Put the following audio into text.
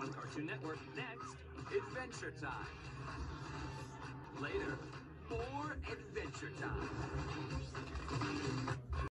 on Cartoon Network. Next, Adventure Time. Later, more Adventure Time.